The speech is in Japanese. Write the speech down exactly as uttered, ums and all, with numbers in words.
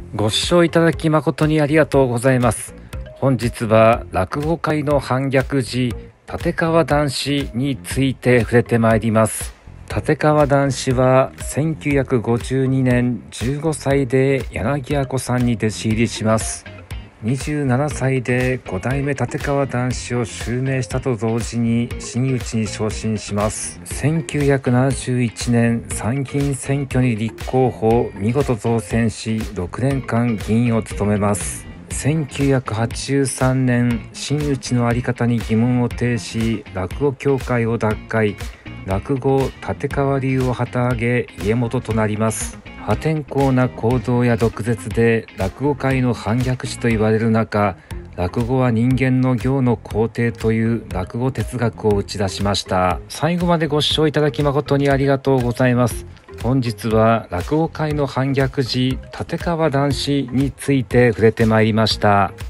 ご視聴いただき誠にありがとうございます。本日は落語界の反逆児立川談志について触れてまいります。立川談志はせんきゅうひゃくごじゅうにねんじゅうごさいで柳家小さんに弟子入りします。にじゅうななさいでご代目立川談志を襲名したと同時に真打ちに昇進します。せんきゅうひゃくななじゅういちねん参議院選挙に立候補、見事当選しろくねんかん議員を務めます。せんきゅうひゃくはちじゅうさんねん真打ちのあり方に疑問を呈し、落語協会を脱会、落語立川流を旗揚げ家元となります。破天荒な行動や毒舌で落語界の反逆児と言われる中、落語は人間の行の肯定という落語哲学を打ち出しました。最後までご視聴いただき誠にありがとうございます。本日は落語界の反逆児立川談志について触れてまいりました。